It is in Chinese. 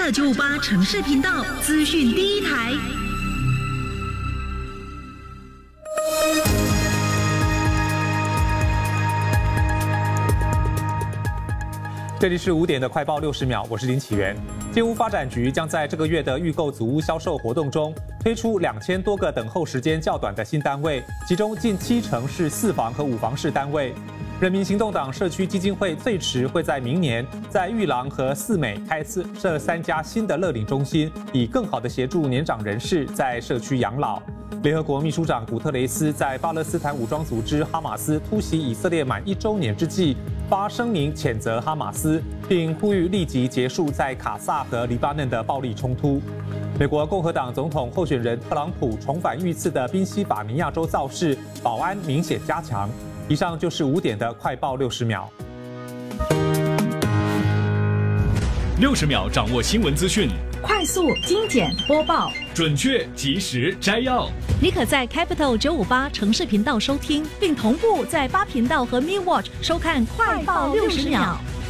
特958城市频道资讯第一台。 这里是5点的快报60秒，我是林启源。建屋发展局将在这个月的预购组屋销售活动中推出2000多个等候时间较短的新单位，其中近70%是4房和5房式单位。人民行动党社区基金会最迟会在明年在玉郎和四美开设3家新的乐龄中心，以更好地协助年长人士在社区养老。联合国秘书长古特雷斯在巴勒斯坦武装组织哈马斯突袭以色列满1周年之际发声明谴责哈马斯，并呼吁立即结束在卡萨和黎巴嫩的暴力冲突。美国共和党总统候选人特朗普重返遇刺的宾夕法尼亚州造势，保安明显加强。以上就是5点的快报60秒。 60秒掌握新闻资讯， 快速、精简播报， 准确、及时摘要。 你可在 Capital 958城市频道收听，并同步在8频道和 Me Watch 收看快报60秒。